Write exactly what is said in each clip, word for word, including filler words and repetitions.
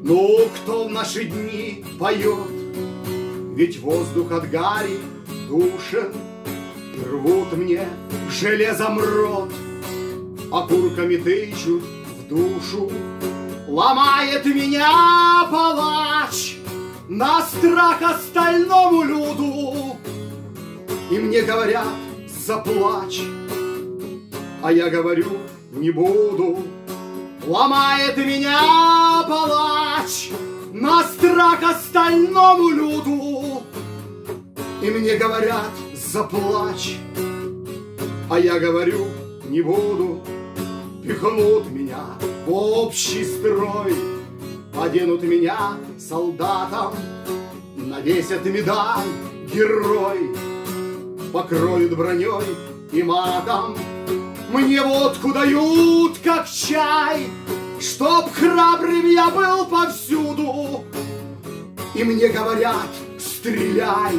Ну, кто в наши дни поет? Ведь воздух от гари душен, и рвут мне железом рот, окурками тычут в душу. Ломает меня палач на страх остальному люду. И мне говорят: заплачь, а я говорю: не буду. Ломает меня палач на страх остальному люду. И мне говорят: заплачь, а я говорю: не буду. Пихнут меня в общий строй, оденут меня солдатом, навесят медаль герой, покроют броней и матом. Мне водку дают, как чай, чтоб храбрым я был повсюду. И мне говорят: стреляй,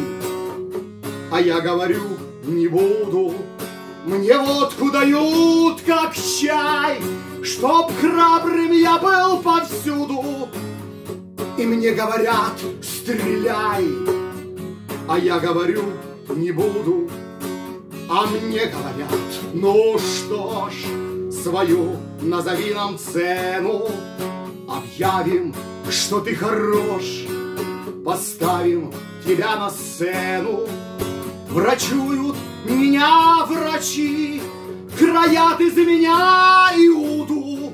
а я говорю: не буду. Мне водку дают, как чай, чтоб храбрым я был повсюду. И мне говорят: стреляй, а я говорю: не буду. А мне говорят: ну что ж, свою назови нам цену, объявим, что ты хорош, поставим тебя на сцену. Врачуют меня врачи, краят из меня Иуду.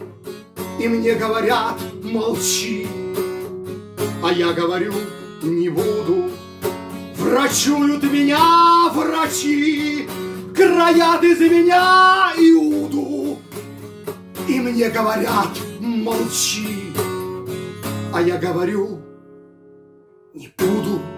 И мне говорят: молчи, а я говорю: не буду. Врачуют меня врачи, краят из меня Иуду. И мне говорят: молчи, а я говорю: не буду.